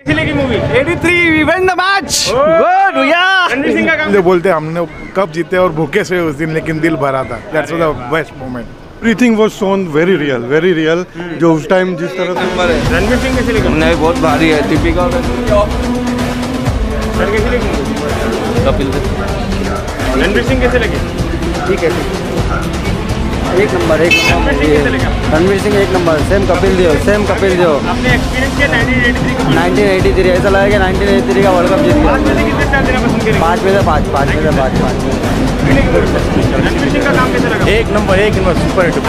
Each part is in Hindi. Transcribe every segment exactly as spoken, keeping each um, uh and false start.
की मूवी तिरासी we win the match good या रणवीर सिंह का काम बोलते हमने कब जीते और भूखे से उस दिन, लेकिन दिल भरा था। That's the best moment. Everything was shown very real, very real. जो उस टाइम जिस तरह से रणवीर सिंह कैसे लगे? नहीं, बहुत भारी है, टिपिकल। सर कैसे लगी मूवी? कपिल रणवीर सिंह कैसे लगे? ठीक है, एक नंबर, एक रणवीर सिंह कैसे लगे? रणवीर सिंह एक number. Same Kapil Dev, same Kapil Dev. आपने एक्सपीरियंस किया नाइनटीन एटी थ्री का? नाइनटीन एटी थ्री ऐसा लगा कि नाइनटीन एटी थ्री का वर्ल्ड कप जीत पाँच में गया। से कितने स्टार देना पसंद करेंगे? पाँच में से पाँच, पाँच में से पाँच, पाँच में। रणवीर सिंह का काम कैसे लगा? एक नंबर, एक नंबर, सुपर हिट।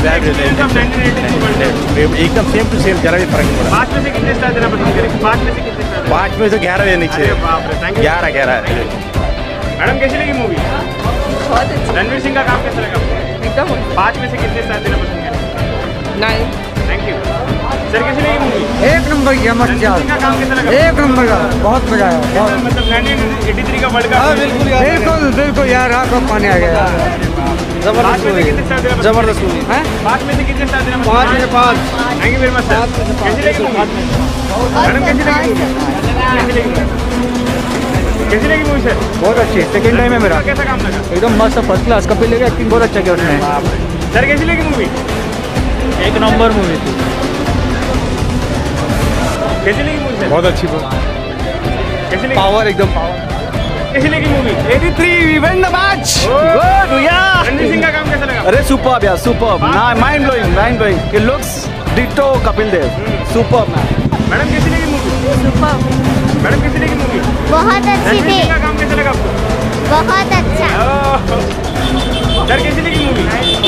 एकदम सेम टू सेम, जरा भी फर्क नहीं पड़ा। पाँच में से कितने स्टार देना पसंद करेंगे? पाँच में से कितने स्टार? पाँच में से ग्यारह देने अरे चाहिए। बाप रे, थैंक यू। ग्यारह ग्यारह मैडम कैसी लगी मूवी? बहुत अच्छी, रणवीर सिंह का काम कैसा लगा? एकदम पाँच में से कितने स्टार देना पसंद करेंगे? नाइन। Thank you. सर कैसी लगी मूवी? एक नंबर किया, मस्त रणवीर सिंह का काम कैसा लगा? एक नंबर का, बहुत मजा आया। बहुत मतलब नाइनटीन एटी थ्री का वर्ल्ड कप। बिल्कुल बिल्कुल यार, आपको पानी आ गया। पाँच में से कितने स्टार देना? जबरदस्त मूवी है। पाँच में से कितने स्टार देना? पाँच में से पाँच। Thank you very much sir. कैसी लगी मूवी? मैडम कैसी लगी मूवी? कैसी लगी मूवी? कैसी लगी मूवी सर? बहुत अच्छी, सेकंड टाइम है मेरा। कैसा काम लगा? एकदम मस्त, first class. Kapil Dev acting बहुत अच्छा किया उसने। सर कैसी लगी मूवी? एक नंबर मूवी थी। कैसी लगी मूवी सर? बहुत अच्छी कैसी लगी? पावर, एकदम पावर। कैसी लगी मूवी? तिरासी we win the match good या रणवीर सिंह का काम कैसा लगा? अरे सुपर्ब यार, सुपर्ब। ना mind blowing, mind blowing. It looks ditto Kapil Dev. Superb man. Madam कैसी लगी मूवी? मैडम कैसी लगी मूवी? बहुत अच्छी रणवीर थी, सिंह का काम कैसा लगा आपको? बहुत अच्छा। ओह। सर कैसी लगी मूवी?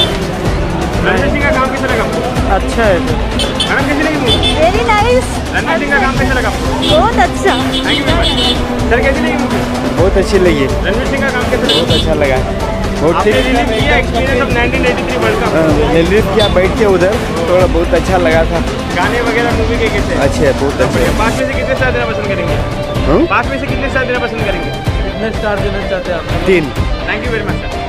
रणवीर सिंह का काम कैसा लगा आपको? अच्छा है। मैडम कैसी लगी movie? Very nice. Ranveer Singh का काम कैसा लगा आपको? बहुत अच्छा। Thank you very much. Sir कैसी लगी मूवी? बहुत अच्छी लगी, रणवीर सिंह का काम कैसा लगा? बहुत अच्छा लगा। बहुत आपने रिलीज किया experience of nineteen eighty three world cup. Release किया बैठ के उधर, थोड़ा बहुत अच्छा लगा था। गाने वगैरह मूवी के कैसे? अच्छे है, बहुत अच्छे। पाँच में से कितने स्टार देना पसंद करेंगे? पाँच में से कितने स्टार देना पसंद करेंगे? कितने स्टार देना चाहते हैं आप? तीन। Thank you very much sir.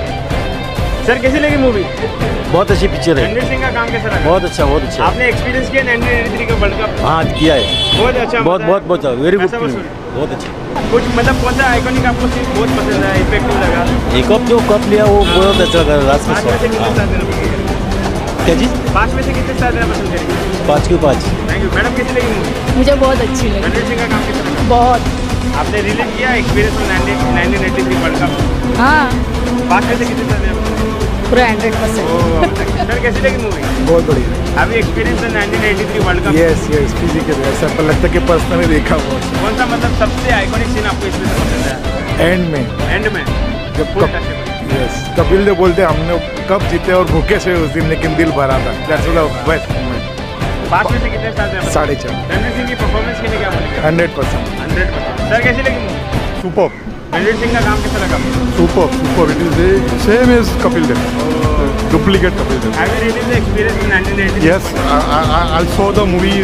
Sir कैसी लगी मूवी? बहुत अच्छी पिक्चर है। रणवीर सिंह का काम कैसा लगा? बहुत अच्छा, बहुत अच्छा। आपने एक्सपीरियंस किया नाइनटीन एटी थ्री का वर्ल्ड कप? हाँ किया है, बहुत अच्छा। बहुत बहुत बहुत वेरी गुड ऐसा फिल्म, वसूल। बहुत अच्छा। कुछ मतलब कौन सा आइकॉनिक आपको सीन बहुत पसंद है, इफेक्टिव लगा? एक कप जो कप लिया वो बहुत अच्छा लगा। लास्ट पाँच में से कितने में स्टार देना पसंद करेंगे? क्या चीज? पाँच में से कितने स्टार देना पसंद करेंगे? पाँच के पाँच। Thank you. मैडम कैसी लगी मूवी? मुझे बहुत अच्छी लगी, रणवीर सिंह का काम कैसा लगा? बहुत। आपने रिलीज किया experience of nineteen eighty three world cup? हाँ, पाँच में से कितने स्टार देना पसंद करेंगे? पूरा हंड्रेड परसेंट। सर कैसी लगी मूवी? बहुत बढ़िया। अभी एक्सपीरियंस है nineteen eighty three world cup? Yes yes, physical ऐसा पर लगता है कि पर्सनली देखा हुआ। कौन सा मतलब सबसे आइकॉनिक सीन आपको इसमें से पसंद है? एंड में एंड में जब full cup, touchable. Yes, Kapil Dev बोलते हमने कब जीते और भूखे से उस दिन, लेकिन दिल भरा था। That's the best moment. पाँच में से कितने स्टार देना? साढ़े चार। रणवीर सिंह की परफॉर्मेंस के लिए क्या बोलेंगे? Hundred percent. Hundred percent. Sir कैसी लगी मूवी? सुपर रणवीर सिंह का काम कैसा लगा? Super super. It is same as Kapil Dev, duplicate Kapil Dev. Have you released the experience in nineteen eighty? Yes, I, I, I saw the movie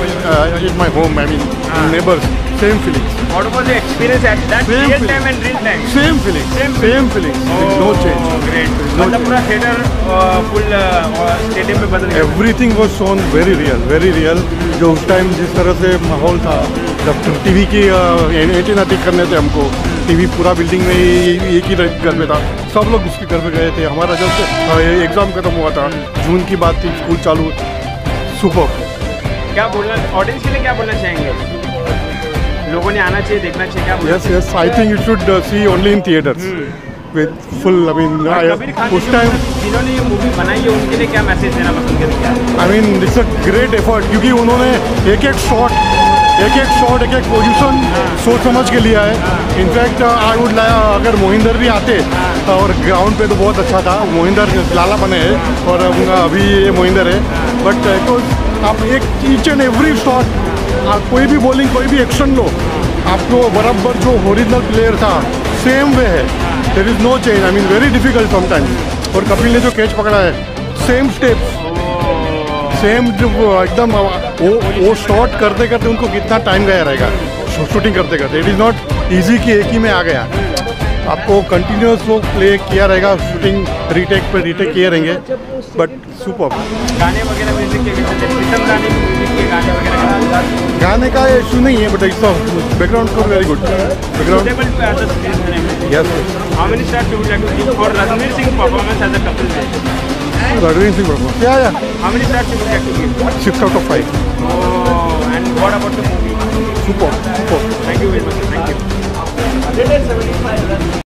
uh, in my home. I mean, Ah. neighbors. Same feelings. What was the experience at that Same real feeling. time and real time? Same feelings. Same Same feelings. There's no change. Oh, great. No मतलब change. पूरा थिएटर फुल स्टेडियम में बदल गया। Everything was shown very real, very real. जो उस टाइम जिस तरह से माहौल था, जब टीवी की एंटीना ठीक करने थे हमको, टीवी पूरा बिल्डिंग में ही- एक ही घर में था, सब लोग उसके घर पे गए थे। हमारा जब एग्जाम खत्म हुआ था, जून की बात थी, स्कूल चालू। सुपर। क्या बोलना ऑडियंस के लिए, क्या बोलना चाहेंगे? लोगों ने आना चाहिए, देखना चाहिए, क्या बोलना Yes, yes. I think you should uh, see only in theaters. With full, I mean, चाहिए? I, कबीर खान उस जी टाइम, जिन्होंने ये मूवी बनाई है उनके लिए क्या मैसेज देना पसंद करेंगे? I mean it's a great effort, क्योंकि उन्होंने एक एक शॉट, एक एक शॉट, एक एक पोजीशन सोच समझ के लिया है। इनफैक्ट आई वुड लाइक अगर मोहिंदर भी आते और ग्राउंड पे तो बहुत अच्छा था। मोहिंदर लाला बने हैं और उनका अभी ये मोहिंदर है, बट तो आप एक ईच एंड एवरी शॉट, आप कोई भी बॉलिंग, कोई भी एक्शन लो, आपको बराबर जो ओरिजिनल प्लेयर था सेम वे है। There is no change. I mean very difficult sometimes. और कपिल ने जो कैच पकड़ा है, सेम स्टेप्स, सेम एकदम। वो वो शॉट करते करते उनको कितना टाइम गया रहेगा शूटिंग करते करते। इट इज़ नॉट ईजी कि एक ही में आ गया। आपको कंटिन्यूस वो प्ले किया रहेगा, शूटिंग रीटेक पे रीटेक किए रहेंगे, but superb. गाने वगैरह म्यूजिक के कैसे थे? प्रीतम गाने की म्यूजिक के गाने वगैरह गाने का इशू नहीं है, but it's background score very good. Background suitable to as a screen. यस. How many stars you would like to give for Ranveer Singh performance as a couple day? Ranveer Singh performance. Yeah yeah How many stars you would like to give? Six out of five. Oh, and what about the movie? Super super. Thank you very much. Thank you.